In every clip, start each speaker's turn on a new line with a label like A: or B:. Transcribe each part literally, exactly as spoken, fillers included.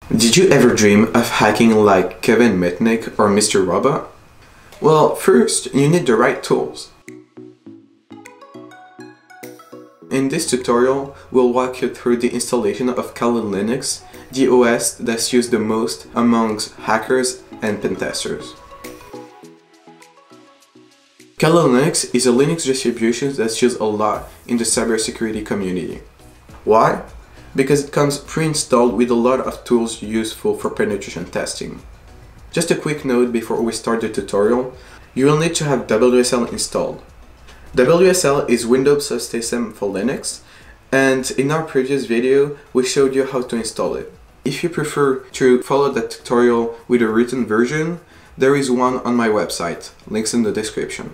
A: Did you ever dream of hacking like Kevin Mitnick or Mister Robot? Well, first, you need the right tools. In this tutorial, we'll walk you through the installation of Kali Linux, the O S that's used the most amongst hackers and pentesters. Kali Linux is a Linux distribution that's used a lot in the cybersecurity community. Why? Because it comes pre-installed with a lot of tools useful for penetration testing. Just a quick note before we start the tutorial, you will need to have W S L installed. W S L is Windows Subsystem for Linux, and in our previous video we showed you how to install it. If you prefer to follow that tutorial with a written version, there is one on my website, links in the description.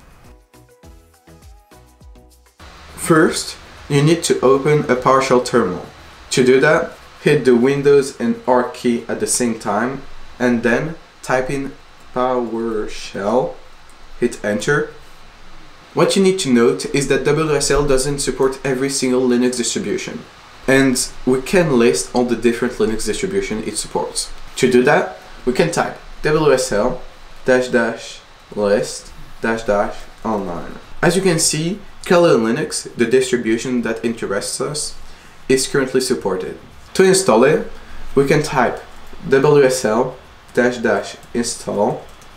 A: First, you need to open a PowerShell terminal. To do that, hit the Windows and R key at the same time, and then type in PowerShell, hit enter. What you need to note is that W S L doesn't support every single Linux distribution, and we can list all the different Linux distributions it supports. To do that, we can type W S L dash dash list dash dash online. As you can see, Kali Linux, the distribution that interests us, is currently supported. To install it, we can type W S L dash dash install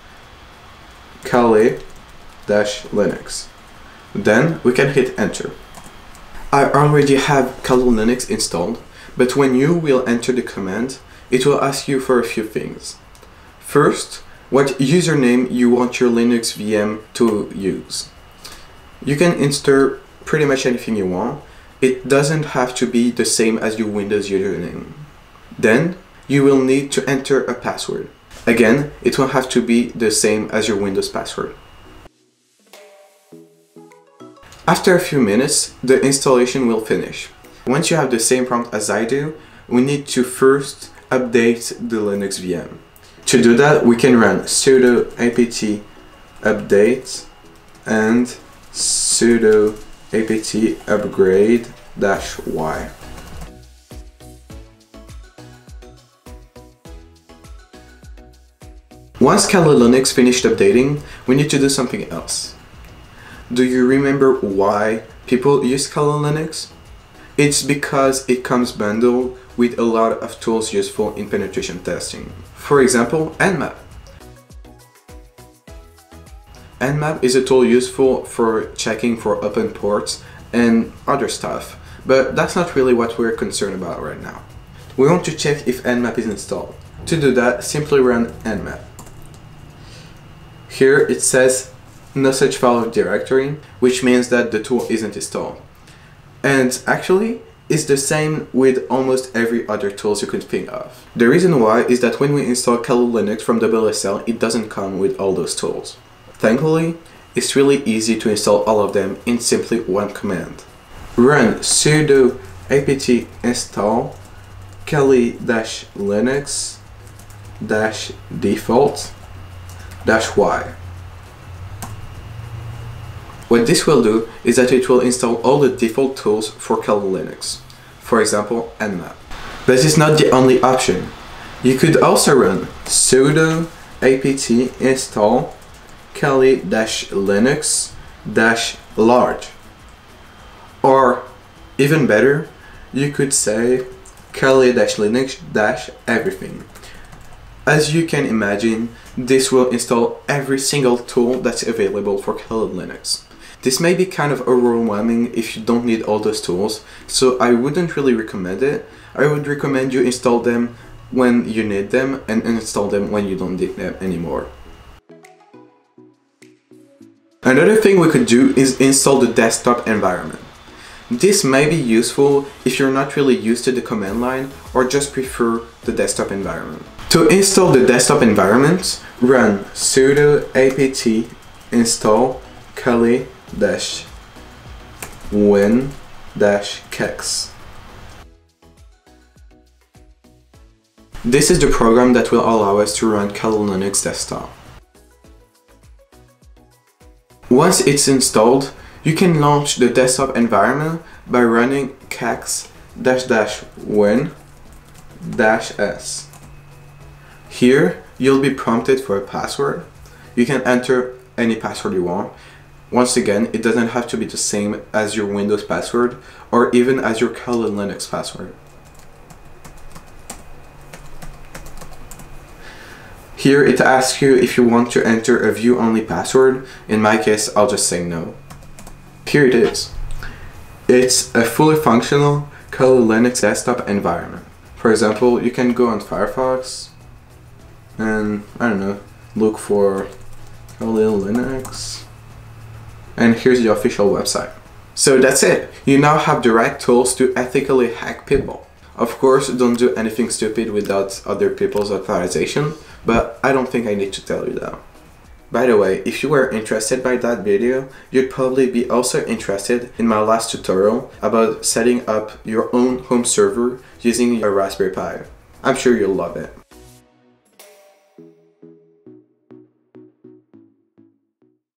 A: Kali dash Linux. Then we can hit enter. I already have Kali Linux installed, but when you will enter the command, it will ask you for a few things. First, what username you want your Linux V M to use. You can insert pretty much anything you want. It doesn't have to be the same as your Windows username. Then, you will need to enter a password. Again, it will have to be the same as your Windows password. After a few minutes, the installation will finish. Once you have the same prompt as I do, we need to first update the Linux V M. To do that, we can run sudo apt update and sudo apt upgrade dash y. Once Kali Linux finished updating, we need to do something else. Do you remember why people use Kali Linux? It's because it comes bundled with a lot of tools useful in penetration testing. For example, Nmap. Nmap is a tool useful for checking for open ports and other stuff, but that's not really what we're concerned about right now. We want to check if Nmap is installed. To do that, simply run nmap. Here it says no such file directory, which means that the tool isn't installed. And actually, it's the same with almost every other tools you could think of. The reason why is that when we install Kali Linux from W S L, it doesn't come with all those tools. Thankfully, it's really easy to install all of them in simply one command. Run sudo apt install kali-linux default y. What this will do is that it will install all the default tools for Kali Linux, for example Nmap. But it's not the only option. You could also run sudo apt install kali-linux large, or even better, you could say kali-linux everything. As you can imagine, this will install every single tool that's available for Kali Linux. This may be kind of overwhelming if you don't need all those tools, so I wouldn't really recommend it. I would recommend you install them when you need them and uninstall them when you don't need them anymore. Another thing we could do is install the desktop environment. This may be useful if you're not really used to the command line or just prefer the desktop environment. To install the desktop environment, run sudo apt install kali-win-kex. This is the program that will allow us to run Kali Linux desktop. Once it's installed, you can launch the desktop environment by running kex dash dash win dash S. Here, you'll be prompted for a password. You can enter any password you want. Once again, it doesn't have to be the same as your Windows password or even as your Kali Linux password. Here it asks you if you want to enter a view-only password. In my case, I'll just say no. Here it is. It's a fully functional Kali Linux desktop environment. For example, you can go on Firefox and, I don't know, look for Kali Linux. And here's the official website. So that's it. You now have the right tools to ethically hack people. Of course, don't do anything stupid without other people's authorization, but I don't think I need to tell you that. By the way, if you were interested by that video, you'd probably be also interested in my last tutorial about setting up your own home server using a Raspberry Pi. I'm sure you'll love it.